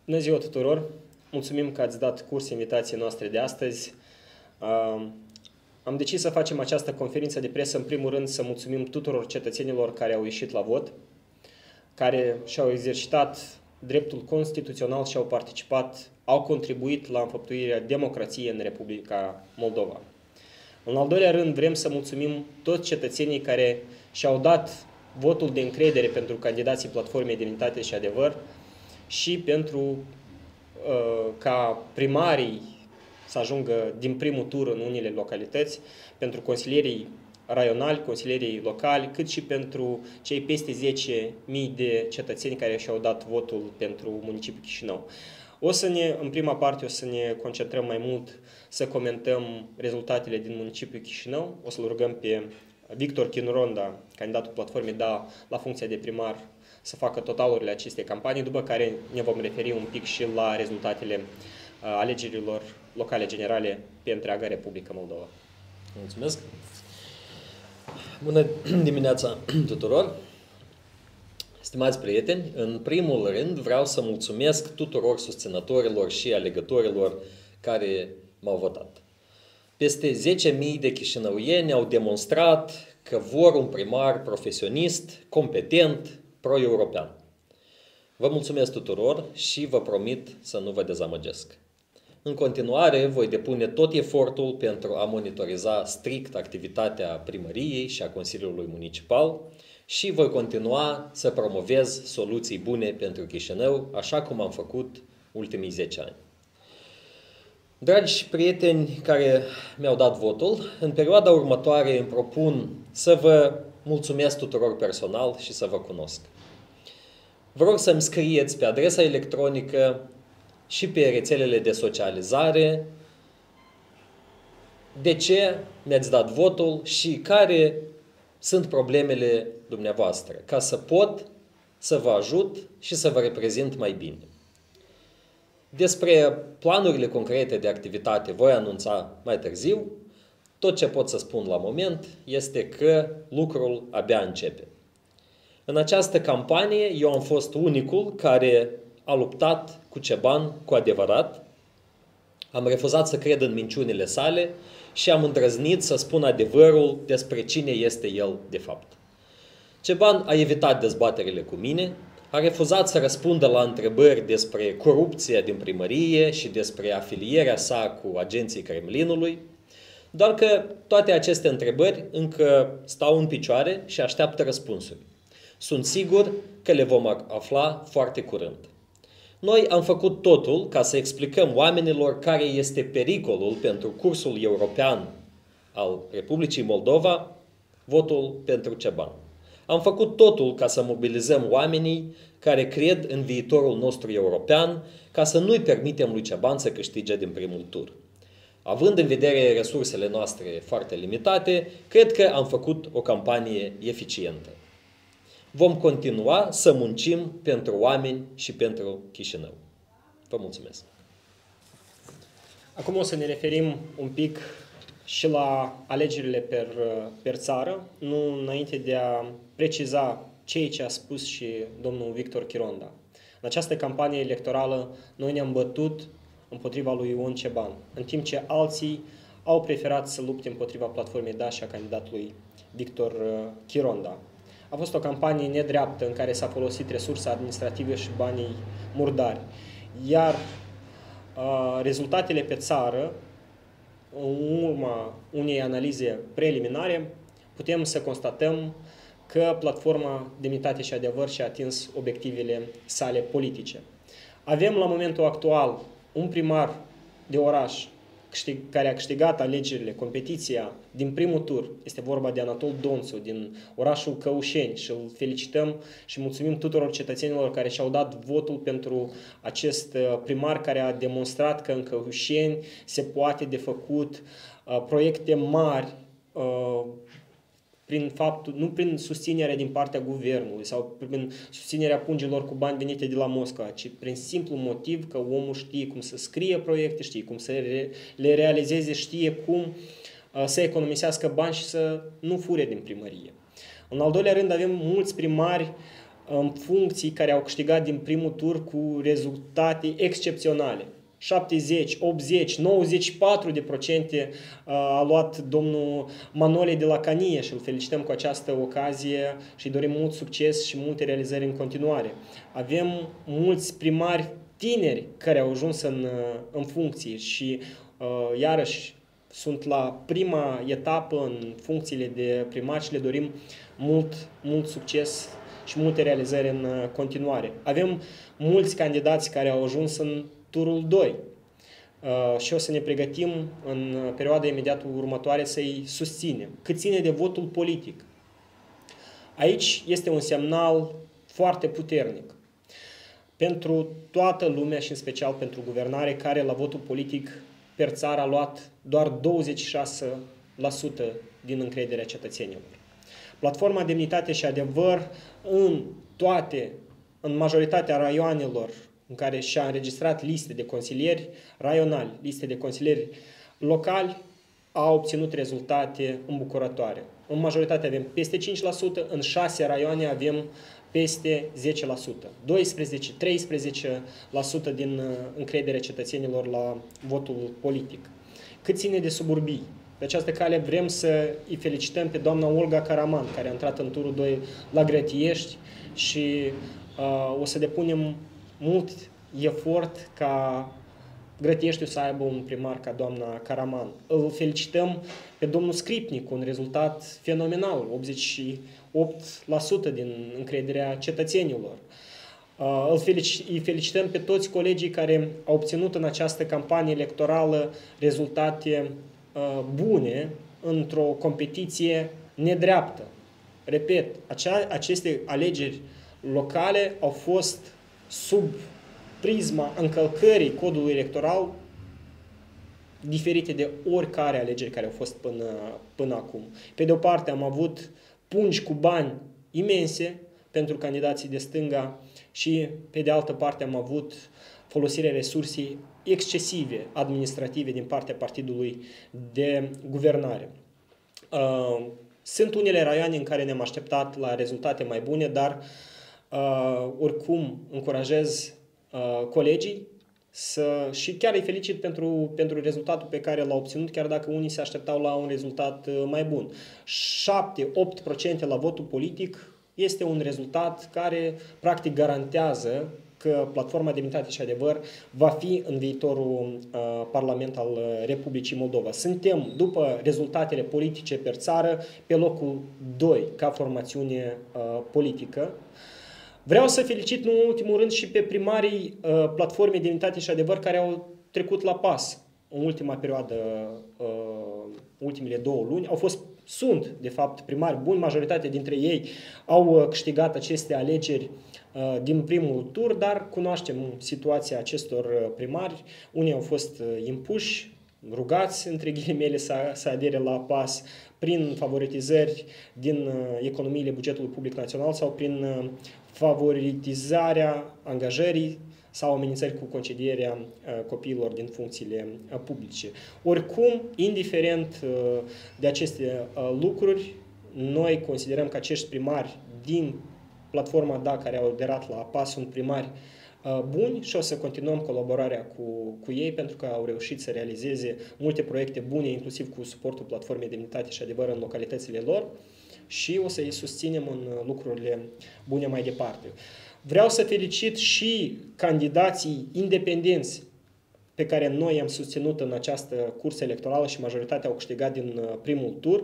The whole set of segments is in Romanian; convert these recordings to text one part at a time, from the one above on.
Bună ziua tuturor! Mulțumim că ați dat curs invitației noastre de astăzi. Am decis să facem această conferință de presă, în primul rând, să mulțumim tuturor cetățenilor care au ieșit la vot, care și-au exercitat dreptul constituțional și au participat, au contribuit la înfăptuirea democrației în Republica Moldova. În al doilea rând, vrem să mulțumim toți cetățenii care și-au dat votul de încredere pentru candidații Platformei Demnitate și Adevăr și pentru ca primarii să ajungă din primul tur în unele localități, pentru consilierii raionali, consilierii locali, cât și pentru cei peste 10.000 de cetățeni care și-au dat votul pentru municipiul Chișinău. În prima parte o să ne concentrăm mai mult să comentăm rezultatele din municipiul Chișinău. O să-l rugăm pe Victor Chironda, candidatul Platformei DA la funcția de primar, să facă totalurile acestei campanii, după care ne vom referi un pic și la rezultatele alegerilor locale generale pe întreaga Republică Moldova. Mulțumesc! Bună dimineața tuturor! Stimați prieteni, în primul rând vreau să mulțumesc tuturor susținătorilor și alegătorilor care m-au votat. Peste 10.000 de chișinăuieni au demonstrat că vor un primar profesionist, competent, pro-european. Vă mulțumesc tuturor și vă promit să nu vă dezamăgesc. În continuare, voi depune tot efortul pentru a monitoriza strict activitatea primăriei și a Consiliului Municipal și voi continua să promovez soluții bune pentru Chișinău, așa cum am făcut ultimii 10 ani. Dragi prieteni care mi-au dat votul, în perioada următoare îmi propun să vă mulțumesc tuturor personal și să vă cunosc. Vă rog să-mi scrieți pe adresa electronică și pe rețelele de socializare de ce mi-ați dat votul și care sunt problemele dumneavoastră, ca să pot să vă ajut și să vă reprezint mai bine. Despre planurile concrete de activitate voi anunța mai târziu. Tot ce pot să spun la moment este că lucrul abia începe. În această campanie eu am fost unicul care a luptat cu Ceban cu adevărat. Am refuzat să cred în minciunile sale și am îndrăznit să spun adevărul despre cine este el de fapt. Ceban a evitat dezbaterile cu mine, a refuzat să răspundă la întrebări despre corupția din primărie și despre afilierea sa cu agenții Kremlinului, doar că toate aceste întrebări încă stau în picioare și așteaptă răspunsuri. Sunt sigur că le vom afla foarte curând. Noi am făcut totul ca să explicăm oamenilor care este pericolul pentru cursul european al Republicii Moldova, votul pentru Ceban. Am făcut totul ca să mobilizăm oamenii care cred în viitorul nostru european, ca să nu-i permitem lui Ceban să câștige din primul tur. Având în vedere resursele noastre foarte limitate, cred că am făcut o campanie eficientă. Vom continua să muncim pentru oameni și pentru Chișinău. Vă mulțumesc! Acum o să ne referim un pic și la alegerile per țară, nu înainte de a preciza ceea ce a spus și domnul Victor Chironda. În această campanie electorală noi ne-am bătut împotriva lui Ion Ceban, în timp ce alții au preferat să lupte împotriva Platformei DA și a candidatului Victor Chironda. A fost o campanie nedreaptă în care s-a folosit resursa administrativă și banii murdari. Iar rezultatele pe țară, în urma unei analize preliminare, putem să constatăm că Platforma Demnitate și Adevăr și-a atins obiectivele sale politice. Avem la momentul actual un primar de oraș care a câștigat alegerile, competiția din primul tur. Este vorba de Anatol Donțu din orașul Căușeni și îl felicităm și mulțumim tuturor cetățenilor care și-au dat votul pentru acest primar care a demonstrat că în Căușeni se poate de făcut proiecte mari nu prin susținerea din partea guvernului sau prin susținerea pungilor cu bani venite de la Moscova, ci prin simplu motiv că omul știe cum să scrie proiecte, știe cum să le realizeze, știe cum să economisească bani și să nu fure din primărie. În al doilea rând avem mulți primari în funcții care au câștigat din primul tur cu rezultate excepționale. 70, 80, 94% a luat domnul Manole de la Canie și îl felicităm cu această ocazie și îi dorim mult succes și multe realizări în continuare. Avem mulți primari tineri care au ajuns în funcții și iarăși sunt la prima etapă în funcțiile de primar și le dorim mult succes și multe realizări în continuare. Avem mulți candidați care au ajuns în turul 2 și o să ne pregătim în perioada imediat următoare să-i susținem. Cât ține de votul politic, aici este un semnal foarte puternic pentru toată lumea și în special pentru guvernare, care la votul politic per țară a luat doar 26% din încrederea cetățenilor. Platforma Demnitate și Adevăr în majoritatea raioanelor în care și-a înregistrat liste de consilieri raionali, liste de consilieri locali, a obținut rezultate îmbucurătoare. În majoritate avem peste 5%, în 6 raioane avem peste 10%, 12-13% din încrederea cetățenilor la votul politic. Cât ține de suburbii, pe această cale vrem să îi felicităm pe doamna Olga Caraman, care a intrat în turul 2 la Grătiești și o să depunem mult efort ca Grătieștiul să aibă un primar ca doamna Caraman. Îl felicităm pe domnul Scripnic cu un rezultat fenomenal, 88% din încrederea cetățenilor. Îi felicităm pe toți colegii care au obținut în această campanie electorală rezultate bune într-o competiție nedreaptă. Repet, aceste alegeri locale au fost sub prisma încălcării codului electoral diferite de oricare alegeri care au fost până acum. Pe de o parte am avut pungi cu bani imense pentru candidații de stânga și pe de altă parte am avut folosirea resursei excesive administrative din partea partidului de guvernare. Sunt unele raioane în care ne-am așteptat la rezultate mai bune, dar oricum încurajez colegii și chiar îi felicit pentru rezultatul pe care l-au obținut, chiar dacă unii se așteptau la un rezultat mai bun. 7-8% la votul politic este un rezultat care practic garantează că Platforma Demnitate și Adevăr va fi în viitorul Parlament al Republicii Moldova. Suntem, după rezultatele politice per țară, pe locul 2 ca formațiune politică. Vreau să felicit în ultimul rând și pe primarii Platformei Demnitate și Adevăr care au trecut la pas în ultima perioadă, ultimele 2 luni. Sunt, de fapt, primari buni, majoritatea dintre ei au câștigat aceste alegeri din primul tur, dar cunoaștem situația acestor primari. Unii au fost impuși, rugați, între ghilimele, să adere la PAS prin favoritizări din economiile bugetului public național sau prin favoritizarea angajării sau amenințări cu concedierea copiilor din funcțiile publice. Oricum, indiferent de aceste lucruri, noi considerăm că acești primari din platforma DA care au aderat la PAS sunt primari buni și o să continuăm colaborarea cu ei pentru că au reușit să realizeze multe proiecte bune, inclusiv cu suportul Platformei Demnitate și Adevăr în localitățile lor și o să îi susținem în lucrurile bune mai departe. Vreau să felicit și candidații independenți pe care noi i-am susținut în această cursă electorală și majoritatea au câștigat din primul tur.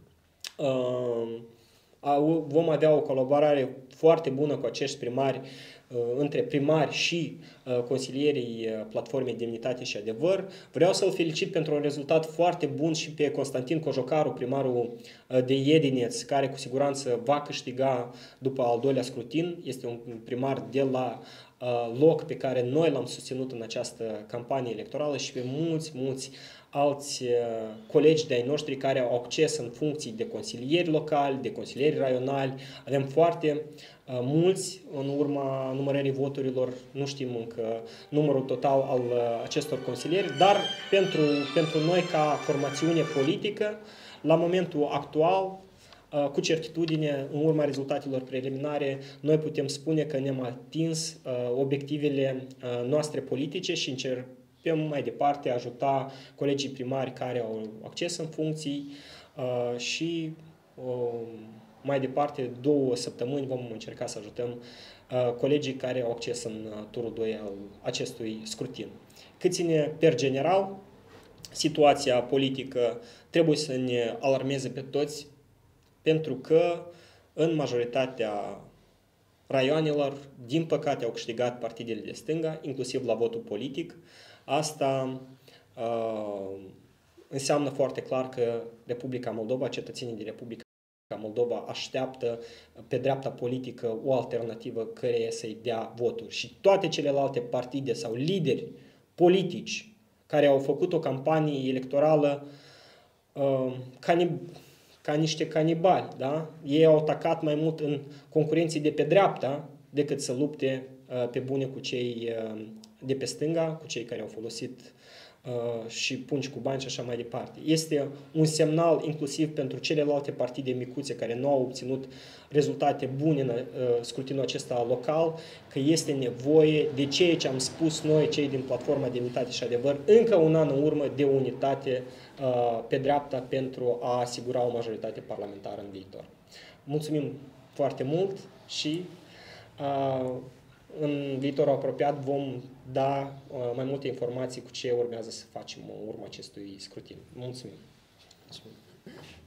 Vom avea o colaborare foarte bună cu acești primari, între primari și consilierii Platformei Demnitate și Adevăr. Vreau să-l felicit pentru un rezultat foarte bun și pe Constantin Cojocaru, primarul de Iedineț, care cu siguranță va câștiga după al doilea scrutin. Este un primar de la loc pe care noi l-am susținut în această campanie electorală și pe mulți alți colegi de-ai noștri care au acces în funcții de consilieri locali, de consilieri raionali. Avem foarte mulți în urma numărării voturilor, nu știm încă numărul total al acestor consilieri, dar pentru noi ca formațiune politică, la momentul actual, cu certitudine, în urma rezultatelor preliminare, noi putem spune că ne-am atins obiectivele noastre politice și încercăm mai departe a ajuta colegii primari care au acces în funcții și mai departe 2 săptămâni vom încerca să ajutăm colegii care au acces în turul 2 al acestui scrutin. Cât ține per general, situația politică trebuie să ne alarmeze pe toți, pentru că în majoritatea raioanelor, din păcate, au câștigat partidele de stânga, inclusiv la votul politic. Asta înseamnă foarte clar că Republica Moldova, cetățenii din Republica Moldova așteaptă pe dreapta politică o alternativă căreia să-i dea voturi. Și toate celelalte partide sau lideri politici care au făcut o campanie electorală ca niște canibali, da? Ei au atacat mai mult în concurenții de pe dreapta decât să lupte pe bune cu cei de pe stânga, cu cei care au folosit și pungi cu bani și așa mai departe. Este un semnal inclusiv pentru celelalte partide micuțe care nu au obținut rezultate bune în scrutinul acesta local, că este nevoie de ceea ce am spus noi, cei din Platforma de Unitate și Adevăr, încă un an în urmă, de unitate pe dreapta pentru a asigura o majoritate parlamentară în viitor. Mulțumim foarte mult și în viitorul apropiat vom da mai multe informații cu ce urmează să facem în urma acestui scrutin. Mulțumim! Mulțumim.